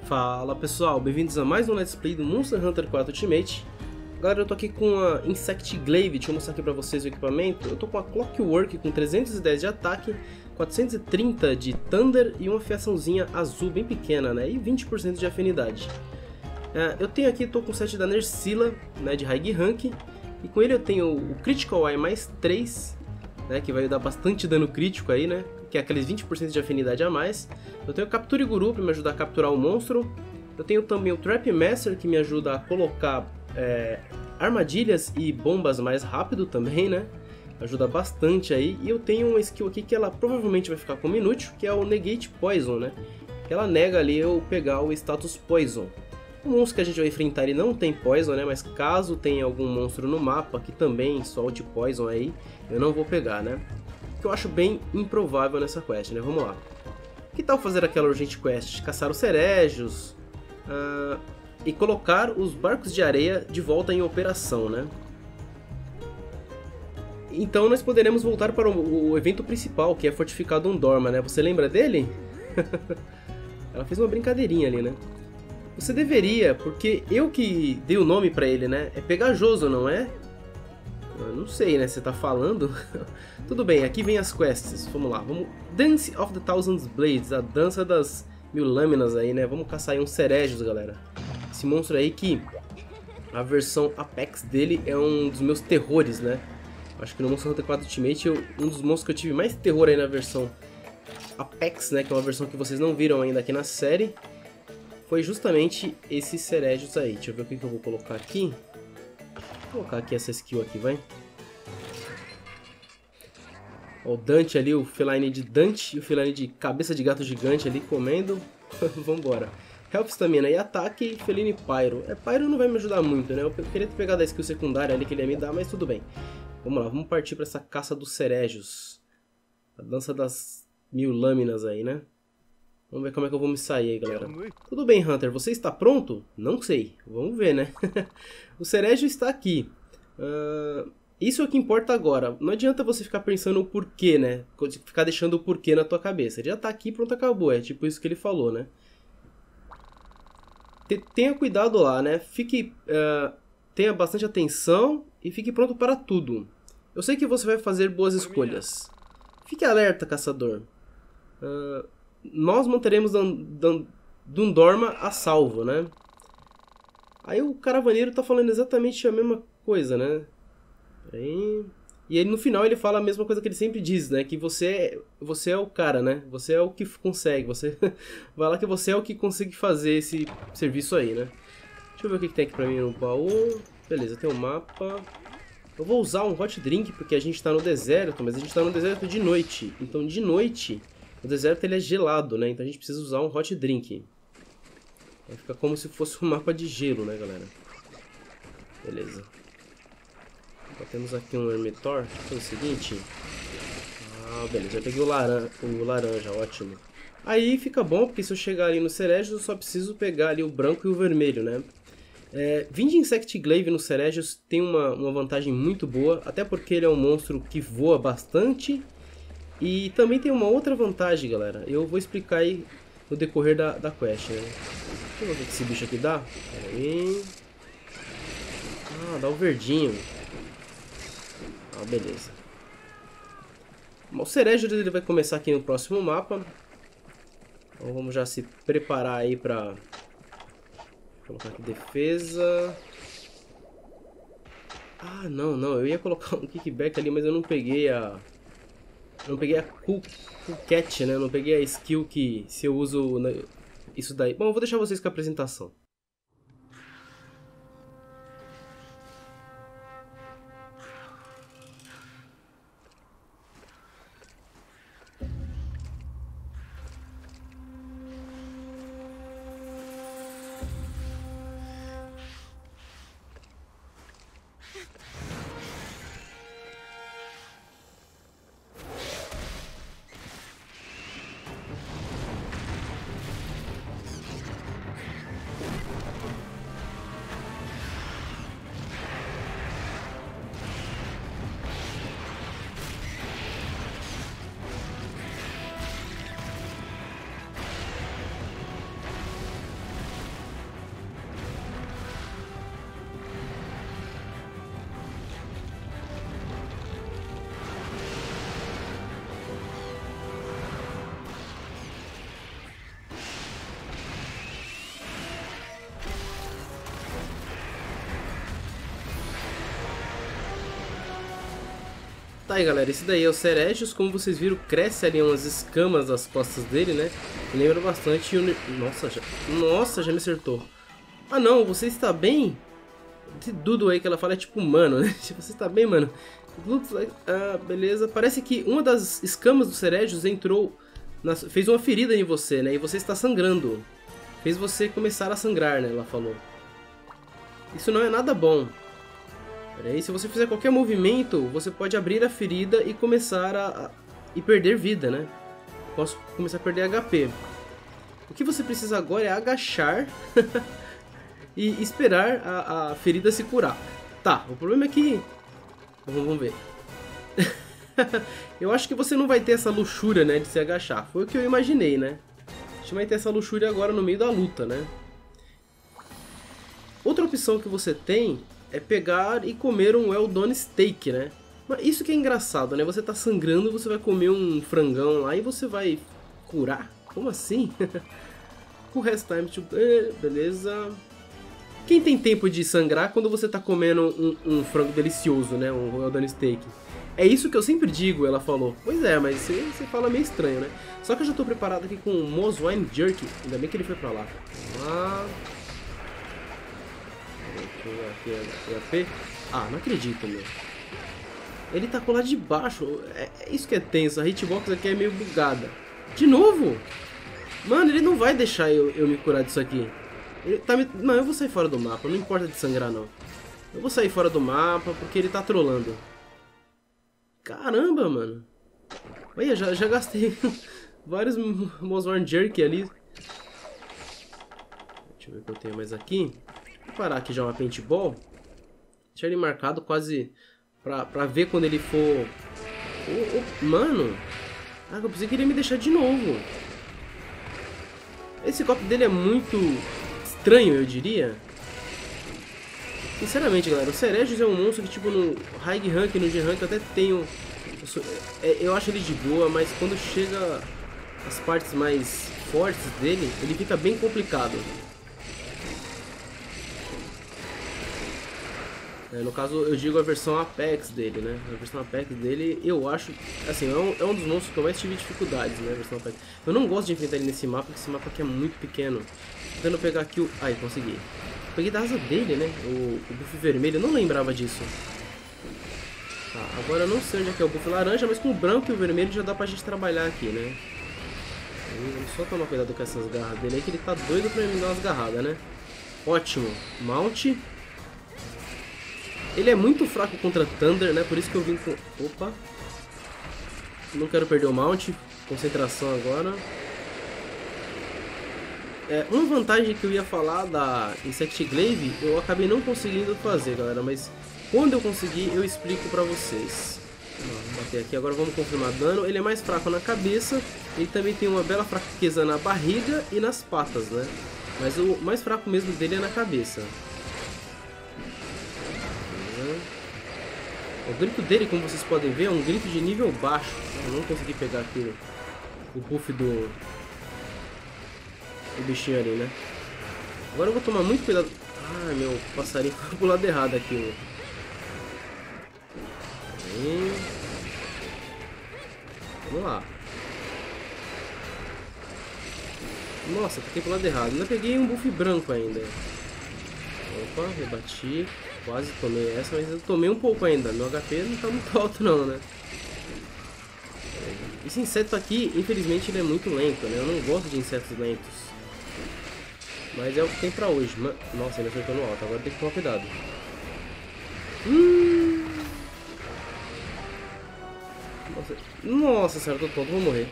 Fala pessoal, bem-vindos a mais um Let's Play do Monster Hunter 4 Ultimate. Galera, eu tô aqui com a Insect Glaive, deixa eu mostrar aqui pra vocês o equipamento. Eu tô com a Clockwork com 310 de ataque, 430 de Thunder e uma fiaçãozinha azul bem pequena, né? E 20% de afinidade. Eu tenho aqui, tô com o set da Nerscylla, né, de High Rank. E com ele eu tenho o Critical Eye mais 3, né, que vai dar bastante dano crítico aí, né? Que é aqueles 20% de afinidade a mais. Eu tenho o Capture Guru para me ajudar a capturar o monstro. Eu tenho também o Trap Master, que me ajuda a colocar armadilhas e bombas mais rápido também, né? Ajuda bastante aí. E eu tenho uma skill aqui que ela provavelmente vai ficar como inútil, que é o Negate Poison, né? Que ela nega ali eu pegar o status Poison. O monstro que a gente vai enfrentar ele não tem Poison, né? Mas caso tenha algum monstro no mapa que também solte Poison aí, eu não vou pegar, né? Que eu acho bem improvável nessa quest, né? Vamos lá. Que tal fazer aquela urgente quest? Caçar os cerégios e colocar os barcos de areia de volta em operação, né? Então nós poderemos voltar para o evento principal, que é Fortificado Undorma, né? Você lembra dele? Ela fez uma brincadeirinha ali, né? Você deveria, porque eu que dei o nome pra ele, né? É pegajoso, não é? Eu não sei, né? Você tá falando? Tudo bem, aqui vem as quests. Vamos lá, vamos... Dance of the Thousand Blades, a dança das 1000 lâminas aí, né? Vamos caçar aí uns cerégios, galera. Esse monstro aí que... a versão Apex dele é um dos meus terrores, né? Acho que no Monster Hunter 4 Ultimate, um dos monstros que eu tive mais terror aí na versão Apex, né? Que é uma versão que vocês não viram ainda aqui na série. Foi justamente esses cerégios aí. Deixa eu ver o que eu vou colocar aqui. Vou colocar aqui essa skill aqui, vai. Ó, o Dante ali, o feline de Dante e o feline de cabeça de gato gigante ali comendo. Vambora. Health Stamina e ataque e Feline Pyro. Pyro não vai me ajudar muito, né? Eu queria ter pegado a skill secundária ali que ele ia me dar, mas tudo bem. Vamos lá, vamos partir para essa caça dos cerégios. A dança das 1000 lâminas aí, né? Vamos ver como é que eu vou me sair aí, galera. Tudo bem, Hunter, você está pronto? Não sei, vamos ver, né? O cerégio está aqui. Isso é o que importa agora. Não adianta você ficar pensando o porquê, né? Ficar deixando o porquê na tua cabeça. Ele já está aqui, pronto, acabou. É tipo isso que ele falou, né? Tenha cuidado lá, né? Tenha bastante atenção e fique pronto para tudo. Eu sei que você vai fazer boas escolhas. Fique alerta, caçador. Nós manteremos Undorma a salvo, né? Aí o caravaneiro tá falando exatamente a mesma coisa, né? Peraí. E aí no final ele fala a mesma coisa que ele sempre diz, né? Que você é o cara, né? Você é o que consegue. Você vai lá que você é o que consegue fazer esse serviço aí, né? Deixa eu ver o que tem aqui pra mim no baú. Beleza, tem um mapa. Eu vou usar um hot drink porque a gente tá no deserto, mas a gente tá no deserto de noite. Então de noite... o deserto ele é gelado, né? Então a gente precisa usar um hot drink. Vai ficar como se fosse um mapa de gelo, né, galera? Beleza. Então, temos aqui um Hermitor. Deixa eu fazer o seguinte. Beleza. Já peguei o laranja, ótimo. Aí fica bom, porque se eu chegar ali no cerégios, eu só preciso pegar ali o branco e o vermelho, né? Vir de Insect Glaive no cerégios tem uma vantagem muito boa, até porque ele é um monstro que voa bastante. E também tem uma outra vantagem, galera. Eu vou explicar aí no decorrer da quest, né? Deixa eu ver o que esse bicho aqui dá. Pera aí. Dá o verdinho. Beleza. O cerejo ele vai começar aqui no próximo mapa. Então vamos já se preparar aí pra... colocar aqui defesa. Não. Eu ia colocar um kickback ali, mas eu não peguei a... Cool Cat, né? Eu não peguei a skill que se eu uso isso daí. Bom, eu vou deixar vocês com a apresentação. Tá aí, galera, esse daí é o Ceredios. Como vocês viram, cresce ali umas escamas das costas dele, né? Lembra bastante o... Nossa, já me acertou. Ah não, você está bem? Esse Dudu aí que ela fala é tipo mano, né? Tipo, você está bem, mano? Looks like... Ah, beleza. Parece que uma das escamas do Ceredios entrou... Fez uma ferida em você, né? E você está sangrando. Fez você começar a sangrar, né? Ela falou. Isso não é nada bom. Peraí, se você fizer qualquer movimento, você pode abrir a ferida e começar e perder vida, né? Posso começar a perder HP. O que você precisa agora é agachar e esperar a ferida se curar. Tá, o problema é que... Vamos ver. Eu acho que você não vai ter essa luxúria, né, de se agachar. Foi o que eu imaginei, né? A gente vai ter essa luxúria agora no meio da luta, né? Outra opção que você tem é pegar e comer um well done steak, né? Mas isso que é engraçado, né? Você tá sangrando, você vai comer um frangão lá e você vai curar? Como assim? O rest time to... beleza. Quem tem tempo de sangrar quando você tá comendo um frango delicioso, né? Um well done steak? É isso que eu sempre digo, ela falou. Pois é, mas você fala meio estranho, né? Só que eu já tô preparado aqui com o Moswine Jerky. Ainda bem que ele foi pra lá. Aqui, ah, não acredito, meu. Ele tacou lá de baixo. É isso que é tenso. A hitbox aqui é meio bugada. De novo? Mano, ele não vai deixar eu me curar disso aqui. Ele tá me... Não, eu vou sair fora do mapa. Não importa de sangrar, não. Eu vou sair fora do mapa porque ele tá trolando. Caramba, mano. Olha, já gastei vários Moswine Jerky ali. Deixa eu ver o que eu tenho mais aqui. Vou parar aqui já uma paintball. Deixar ele marcado quase pra ver quando ele for... Mano! Ah, eu pensei que ele ia me deixar de novo. Esse golpe dele é muito estranho, eu diria. Sinceramente, galera, o Ceredios é um monstro que, tipo, no High Rank e no G-Rank eu até tenho... Eu acho ele de boa, mas quando chega as partes mais fortes dele, ele fica bem complicado. No caso, eu digo a versão Apex dele, né? A versão Apex dele, eu acho... Assim, é um dos monstros que eu mais tive dificuldades, né? A versão Apex. Eu não gosto de enfrentar ele nesse mapa, porque esse mapa aqui é muito pequeno. Tentando pegar aqui o... Ai, consegui. Peguei da asa dele, né? O buff vermelho, eu não lembrava disso. Tá, agora eu não sei onde é que é o buff laranja, mas com o branco e o vermelho já dá pra gente trabalhar aqui, né? Vamos só tomar cuidado com essas garras dele aí, que ele tá doido pra me dar umas garradas, né? Ótimo. Mount. Ele é muito fraco contra Thunder, né? Por isso que eu vim com... Opa! Não quero perder o Mount. Concentração agora. Uma vantagem que eu ia falar da Insect Glaive, eu acabei não conseguindo fazer, galera. Mas quando eu conseguir, eu explico pra vocês. Vamos bater aqui, agora vamos confirmar dano. Ele é mais fraco na cabeça. Ele também tem uma bela fraqueza na barriga e nas patas, né? Mas o mais fraco mesmo dele é na cabeça. O grito dele, como vocês podem ver, é um grito de nível baixo. Eu não consegui pegar aqui o buff do bichinho ali, né? Agora eu vou tomar muito cuidado. Ah, meu passarinho foi pro lado errado aqui. Vamos lá. Nossa, fiquei pro lado errado. Ainda peguei um buff branco ainda. Opa, rebati. Quase tomei essa, mas eu tomei um pouco ainda. Meu HP não tá muito alto não, né? Esse inseto aqui, infelizmente, ele é muito lento, né? Eu não gosto de insetos lentos. Mas é o que tem pra hoje. Nossa, ele acertou no alto. Agora tem que tomar cuidado. Nossa senhora, tô tonto, vou morrer.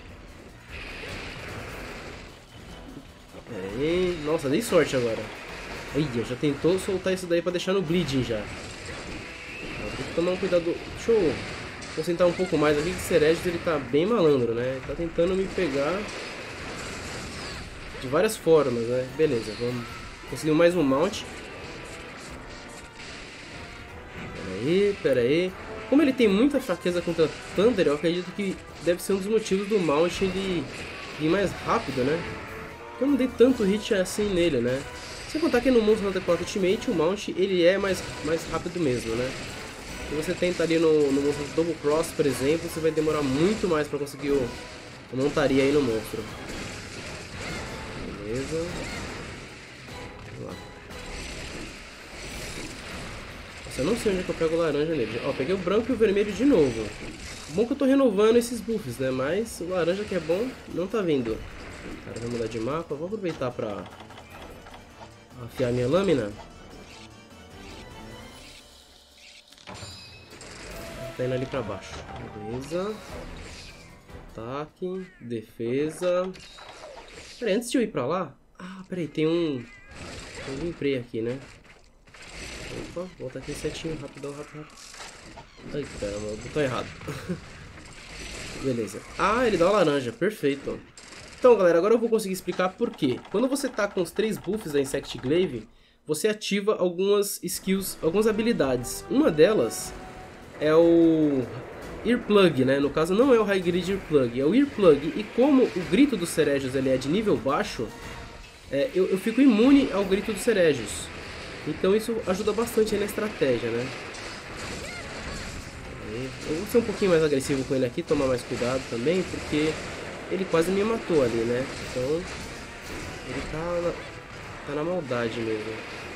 Pera aí. Nossa, dei sorte agora. Ih, já tentou soltar isso daí pra deixar no bleeding já. Tem que tomar um cuidado. Deixa eu concentrar um pouco mais aqui, que o Ceredios ele tá bem malandro, né? Ele tá tentando me pegar de várias formas, né? Beleza, vamos. Conseguimos mais um mount. Pera aí. Como ele tem muita fraqueza contra Thunder, eu acredito que deve ser um dos motivos do mount ele ir mais rápido, né? Eu não dei tanto hit assim nele, né? Sem contar que no Monster Hunter 4 Ultimate o mount ele é mais rápido mesmo, né? Se você tenta ali no monstro Double Cross, por exemplo, você vai demorar muito mais pra conseguir a montaria aí no monstro. Beleza. Vamos lá. Nossa, eu não sei onde é que eu pego o laranja nele. Ó, peguei o branco e o vermelho de novo. Bom que eu tô renovando esses buffs, né? Mas o laranja que é bom não tá vindo. Cara, vou mudar de mapa. Vou aproveitar pra afiar minha lâmina. Tá indo ali pra baixo. Beleza. Ataque. Defesa. Peraí, antes de eu ir pra lá... Ah, peraí, tem um gameplay aqui, né? Opa, volta aqui setinho, rapidão, rápido. Ai, caramba, o botão errado. Beleza. Ah, ele dá uma laranja, perfeito. Então, galera, agora eu vou conseguir explicar por quê. Quando você tá com os 3 buffs da Insect Glaive, você ativa algumas skills, algumas habilidades. Uma delas é o Earplug, né? No caso não é o High Grid Earplug, é o Earplug. E como o grito dos Ceregios ele é de nível baixo, eu fico imune ao grito dos Ceregios. Então isso ajuda bastante aí na estratégia, né? Eu vou ser um pouquinho mais agressivo com ele aqui, tomar mais cuidado também, porque ele quase me matou ali, né? Então ele tá na maldade mesmo.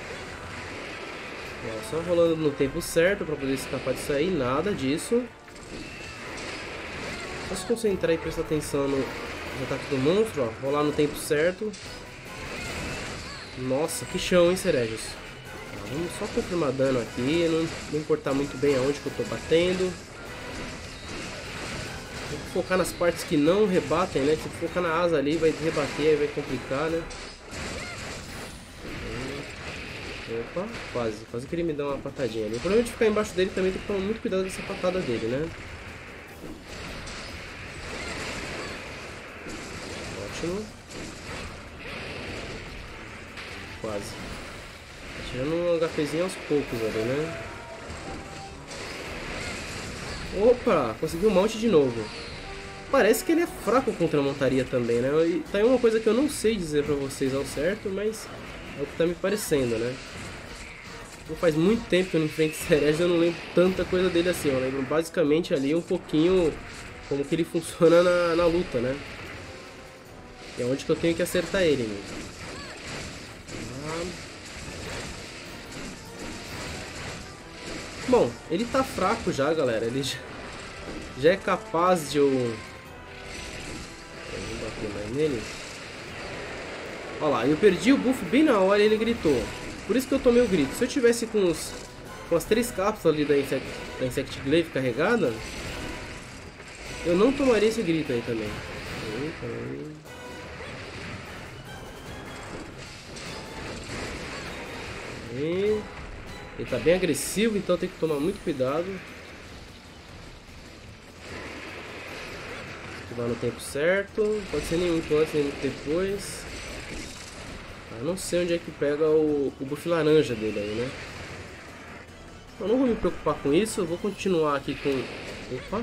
Ó, só rolando no tempo certo pra poder escapar disso aí, nada disso. Só se concentrar e prestar atenção nos ataques do monstro, ó. Rolar no tempo certo. Nossa, que chão, hein, Ceregios? Vamos só confirmar dano aqui, não importar muito bem aonde que eu tô batendo. Vou focar nas partes que não rebatem, né? Se focar na asa ali, vai rebater, aí vai complicar, né? Opa, quase que ele me dá uma patadinha ali. O problema de ficar embaixo dele também tem que tomar muito cuidado com essa patada dele, né? Ótimo. Quase. Tá tirando um HPzinho aos poucos ali, né? Opa, consegui um monte de novo. Parece que ele é fraco contra a montaria também, né? E tá aí uma coisa que eu não sei dizer pra vocês ao certo, mas é o que tá me parecendo, né? Não faz muito tempo que eu não enfrento Ceregios, eu não lembro tanta coisa dele assim. Eu lembro basicamente ali um pouquinho como que ele funciona na luta, né? É onde que eu tenho que acertar ele mesmo. Bom, ele tá fraco já, galera. Ele já é capaz de eu... Vou bater mais nele. Olha lá, eu perdi o buff bem na hora e ele gritou. Por isso que eu tomei o grito. Se eu tivesse com as 3 cápsulas ali da Insect Glaive carregada, eu não tomaria esse grito aí também. Ele tá bem agressivo, então tem que tomar muito cuidado. Ativar no tempo certo. Pode ser nem muito antes, nem muito depois. Eu não sei onde é que pega o buff laranja dele aí, né? Eu não vou me preocupar com isso, eu vou continuar aqui com... Opa!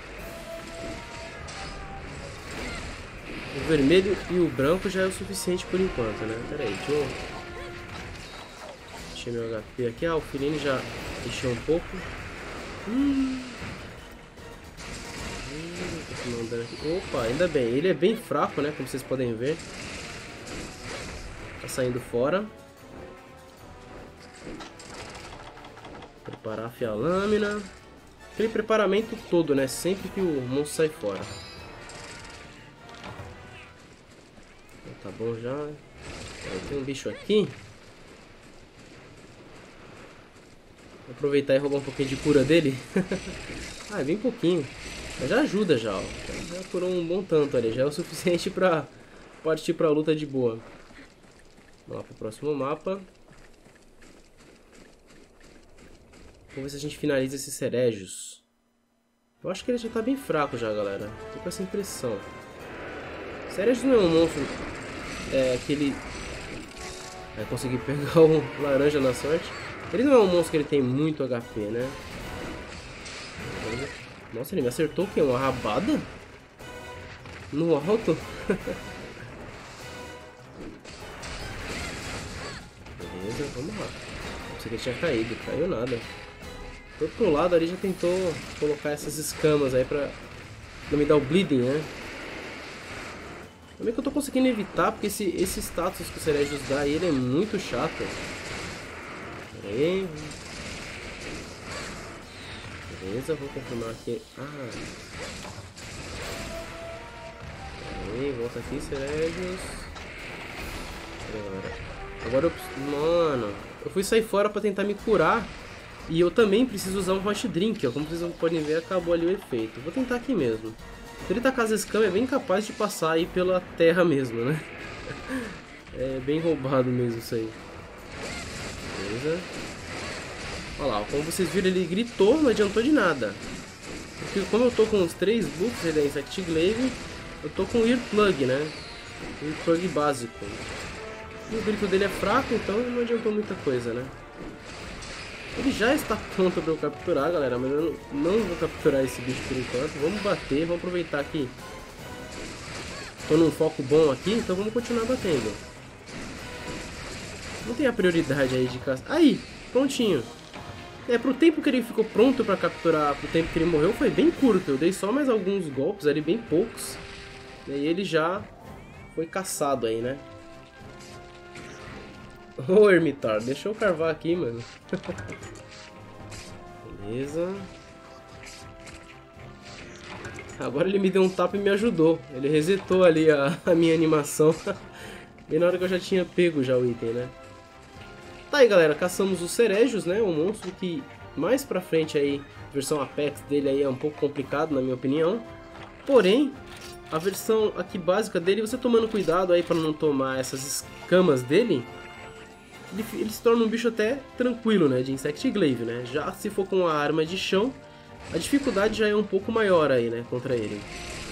O vermelho e o branco já é o suficiente por enquanto, né? Pera aí, deixa eu... Encher meu HP aqui. Ah, o Feline já encheu um pouco. Opa, ainda bem. Ele é bem fraco, né? Como vocês podem ver. Tá saindo fora. Preparar, afiar a lâmina. Aquele preparamento todo, né? Sempre que o monstro sai fora. Tá bom já. Tem um bicho aqui. Vou aproveitar e roubar um pouquinho de cura dele. Ah, é bem pouquinho. Mas já ajuda já, ó. Já curou um bom tanto ali. Já é o suficiente pra partir pra luta de boa. Vamos lá pro próximo mapa. Vamos ver se a gente finaliza esses Ceregios. Eu acho que ele já tá bem fraco já, galera. Tô com essa impressão. Ceregios não é um monstro que ele vai conseguir pegar o laranja na sorte. Ele não é um monstro que ele tem muito HP, né? Nossa, ele me acertou o quê? Uma rabada? No alto? Beleza, vamos lá. Pensei que ele tinha caído, caiu nada. Do outro lado ali já tentou colocar essas escamas aí pra não me dar o bleeding, né? Também que eu tô conseguindo evitar, porque esse status que o Ceregios dá ele é muito chato. Pera aí. Beleza, vou confirmar aqui. Pera aí, volta aqui, Ceregios. Agora eu... Mano, eu fui sair fora pra tentar me curar. E eu também preciso usar um Hot Drink, ó. Como vocês podem ver, acabou ali o efeito. Vou tentar aqui mesmo. Se ele tacar as escamas, é bem capaz de passar aí pela terra mesmo, né? É bem roubado mesmo isso aí. Beleza. Olha lá, como vocês viram, ele gritou, não adiantou de nada. Porque como eu tô com os 3 buffs, ele é Insect Glaive, eu tô com o Earplug, né? O Earplug básico. E o grito dele é fraco, então não adiantou muita coisa, né? Ele já está pronto para eu capturar, galera, mas eu não vou capturar esse bicho por enquanto. Vamos bater, vamos aproveitar que tô num foco bom aqui, então vamos continuar batendo. Não tem a prioridade aí de caça. Aí, prontinho. Pro tempo que ele ficou pronto para capturar, pro tempo que ele morreu, foi bem curto. Eu dei só mais alguns golpes ali, bem poucos. E aí ele já foi caçado aí, né? Ô, Ermitar, deixa eu carvar aqui, mano. Beleza. Agora ele me deu um tapa e me ajudou. Ele resetou ali a minha animação. Bem na hora que eu já tinha pego já o item, né? Tá aí, galera. Caçamos os Ceregios, né? Um monstro que mais pra frente aí, a versão Apex dele aí é um pouco complicado, na minha opinião. Porém, a versão aqui básica dele, você tomando cuidado aí pra não tomar essas escamas dele... Ele se torna um bicho até tranquilo, né, de Insect Glaive, né? Já se for com a arma de chão, a dificuldade já é um pouco maior aí, né, contra ele.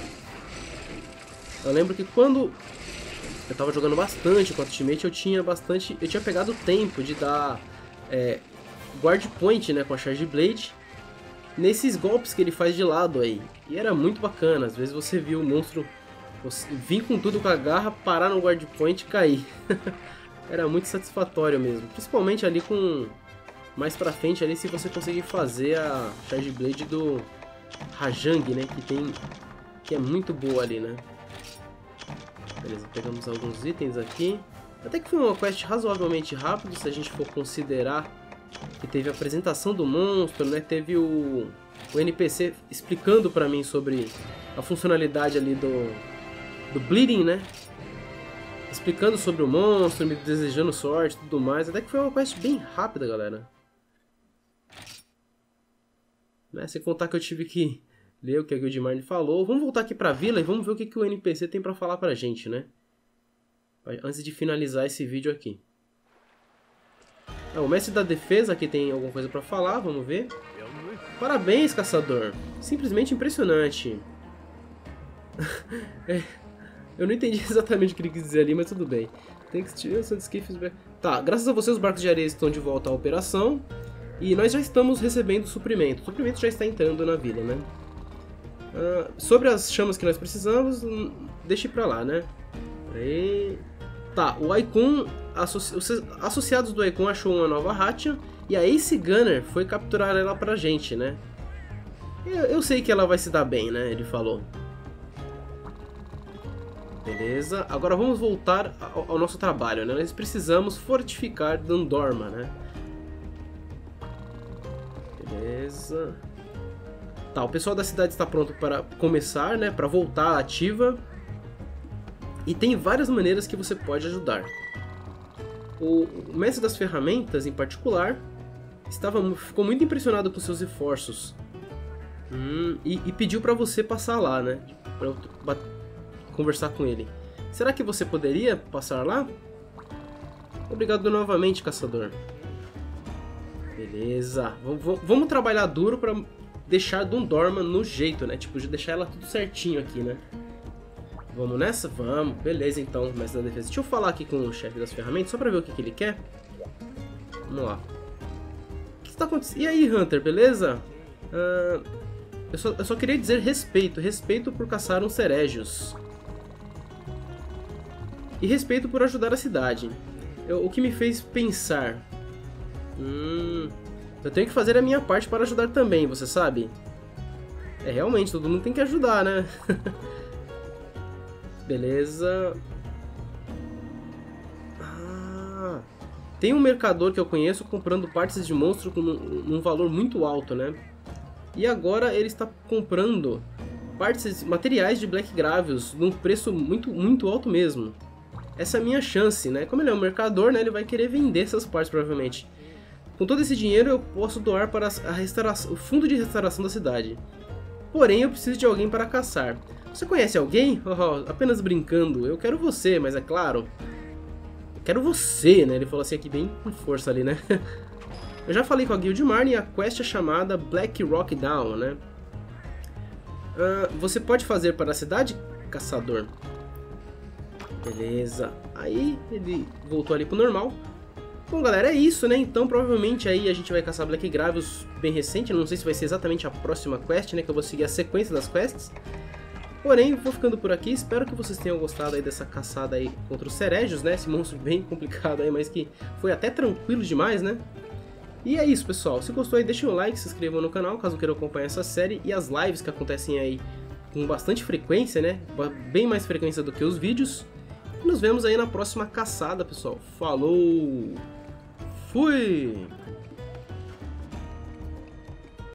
Eu lembro que quando eu tava jogando bastante com a Ultimate, eu tinha pegado tempo de dar guard point, né, com a Charge Blade, nesses golpes que ele faz de lado aí. E era muito bacana, às vezes você viu o monstro vir com tudo com a garra, parar no guard point e cair. Era muito satisfatório mesmo, principalmente ali com... mais pra frente ali, se você conseguir fazer a Charge Blade do Rajang, né, que é muito boa ali, né. Beleza, pegamos alguns itens aqui. Até que foi uma quest razoavelmente rápida, se a gente for considerar que teve a apresentação do monstro, né, teve o NPC explicando pra mim sobre a funcionalidade ali do Bleeding, né. Explicando sobre o monstro, me desejando sorte e tudo mais. Até que foi uma quest bem rápida, galera. Né? Sem contar que eu tive que ler o que a Guildmine falou. Vamos voltar aqui pra vila e vamos ver o que o NPC tem pra falar pra gente, né? Antes de finalizar esse vídeo aqui. O mestre da defesa aqui tem alguma coisa pra falar, vamos ver. Parabéns, caçador. Simplesmente impressionante. Eu não entendi exatamente o que ele quis dizer ali, mas tudo bem. Tá, graças a você os barcos de areia estão de volta à operação. E nós já estamos recebendo suprimento. O suprimento já está entrando na vila, né? Sobre as chamas que nós precisamos, deixe pra lá, né? Aí... Tá, o Icon... Os associados do Icon achou uma nova Hatchan. E a Ace Gunner foi capturar ela pra gente, né? Eu sei que ela vai se dar bem, né? Ele falou. Beleza, agora vamos voltar ao nosso trabalho, né? Nós precisamos fortificar Dandorma, né? Beleza. Tá, o pessoal da cidade está pronto para começar, né? Para voltar ativa. E tem várias maneiras que você pode ajudar. O mestre das ferramentas, em particular, ficou muito impressionado com seus esforços. E pediu para você passar lá, né? Para conversar com ele. Será que você poderia passar lá? Obrigado novamente, caçador. Beleza. Vamos trabalhar duro pra deixar Dandorma no jeito, né? Tipo, deixar ela tudo certinho aqui, né? Vamos nessa? Vamos. Beleza, então, mestre da defesa. Deixa eu falar aqui com o chefe das ferramentas, só pra ver o que ele quer. Vamos lá. O que está acontecendo? E aí, Hunter, beleza? Eu só queria dizer respeito. Respeito por caçar uns Ceregios. E respeito por ajudar a cidade. O que me fez pensar... Eu tenho que fazer a minha parte para ajudar também, você sabe? É, realmente, todo mundo tem que ajudar, né? Beleza. Ah, tem um mercador que eu conheço comprando partes de monstro com um valor muito alto, né? E agora ele está comprando partes, materiais de Black Gravius num preço muito alto mesmo. Essa é a minha chance, né? Como ele é um mercador, né? Ele vai querer vender essas partes, provavelmente. Com todo esse dinheiro eu posso doar para o fundo de restauração da cidade. Porém, eu preciso de alguém para caçar. Você conhece alguém? Oh, apenas brincando. Eu quero você, mas é claro. Eu quero você, né? Ele falou assim aqui bem com força ali, né? Eu já falei com a Guild Marne e a quest é chamada Black Rock Down, né? Você pode fazer para a cidade, caçador? Beleza. Aí ele voltou ali pro normal. Bom, galera, é isso, né? Então, provavelmente aí a gente vai caçar Black Gravius bem recente. Não sei se vai ser exatamente a próxima quest, né? Que eu vou seguir a sequência das quests. Porém, vou ficando por aqui. Espero que vocês tenham gostado aí dessa caçada aí contra os Ceregios, né? Esse monstro bem complicado aí, mas que foi até tranquilo demais, né? E é isso, pessoal. Se gostou aí, deixem um like, se inscrevam no canal, caso queiram acompanhar essa série e as lives que acontecem aí com bastante frequência, né? Bem mais frequência do que os vídeos. E nos vemos aí na próxima caçada, pessoal. Falou! Fui!